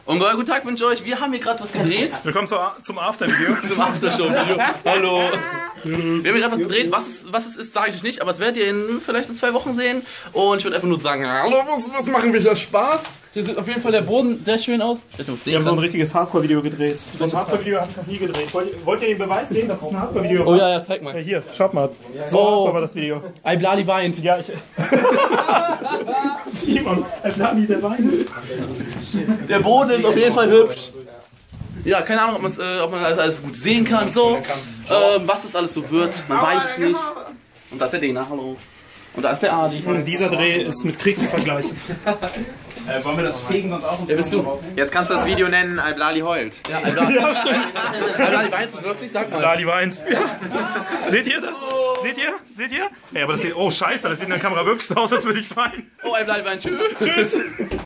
Und guten Tag wünsche ich euch. Wir haben hier gerade was gedreht. Willkommen zum After-Video. Zum Aftershow-Video. Hallo. Wir haben hier gerade was gedreht. Was es ist, sage ich euch nicht. Aber es werdet ihr vielleicht in 2 Wochen sehen. Und ich würde einfach nur sagen, hallo, was machen wir hier? Spaß? Hier sieht auf jeden Fall der Boden sehr schön aus. Wir haben so ein richtiges Hardcore-Video gedreht. So ein Hardcore-Video habe ich noch nie gedreht. Wollt ihr den Beweis sehen, dass es ein Hardcore-Video war? Oh ja, zeig mal. Ja, hier, schaut mal. So hardcore war das Video. Iblali weint. Ja, Simon, Iblali, der weint. Der Boden ist auf jeden Fall hübsch. Ja, keine Ahnung, ob man alles gut sehen kann. So, was das alles so wird, man weiß es nicht. Und da ist der Dena, hallo. Und da ist der Adi. Und dieser Dreh ist mit Krieg zu vergleichen. Wollen wir das fegen sonst auch? Wer bist du? Jetzt kannst du das Video nennen, Iblali heult. Ja, Iblali. Ja, stimmt. Iblali weinst du wirklich? Sag mal. Iblali weint. Ja. Seht ihr das? Seht ihr? Seht ihr? Ja, aber das sieht, oh scheiße, das sieht in der Kamera wirklich so aus, als würde ich weinen. Oh, Iblali weint. Tschüss. Tschüss.